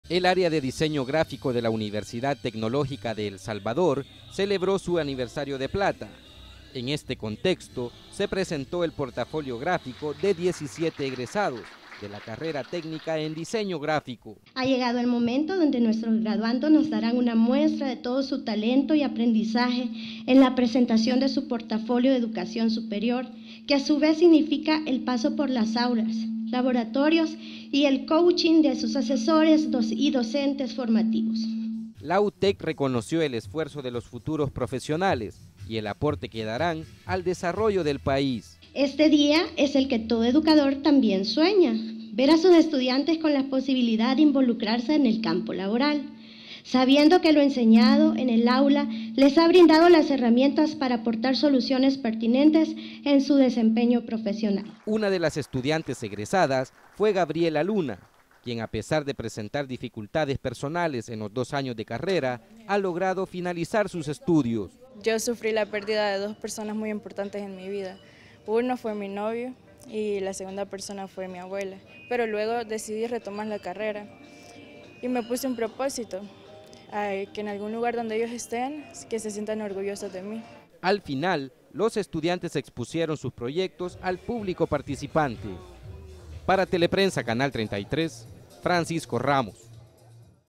El área de diseño gráfico de la Universidad Tecnológica de El Salvador celebró su aniversario de plata. En este contexto, se presentó el portafolio gráfico de 17 egresados de la carrera técnica en diseño gráfico. Ha llegado el momento donde nuestros graduandos nos darán una muestra de todo su talento y aprendizaje en la presentación de su portafolio de educación superior, que a su vez significa el paso por las aulas, laboratorios y el coaching de sus asesores y docentes formativos. La UTEC reconoció el esfuerzo de los futuros profesionales y el aporte que darán al desarrollo del país. Este día es el que todo educador también sueña, ver a sus estudiantes con la posibilidad de involucrarse en el campo laboral, sabiendo que lo enseñado en el aula les ha brindado las herramientas para aportar soluciones pertinentes en su desempeño profesional. Una de las estudiantes egresadas fue Gabriela Luna, quien a pesar de presentar dificultades personales en los 2 años de carrera, ha logrado finalizar sus estudios. Yo sufrí la pérdida de 2 personas muy importantes en mi vida. Uno fue mi novio y la segunda persona fue mi abuela, pero luego decidí retomar la carrera y me puse un propósito, que en algún lugar donde ellos estén, que se sientan orgullosos de mí. Al final, los estudiantes expusieron sus proyectos al público participante. Para Teleprensa Canal 33, Francisco Ramos.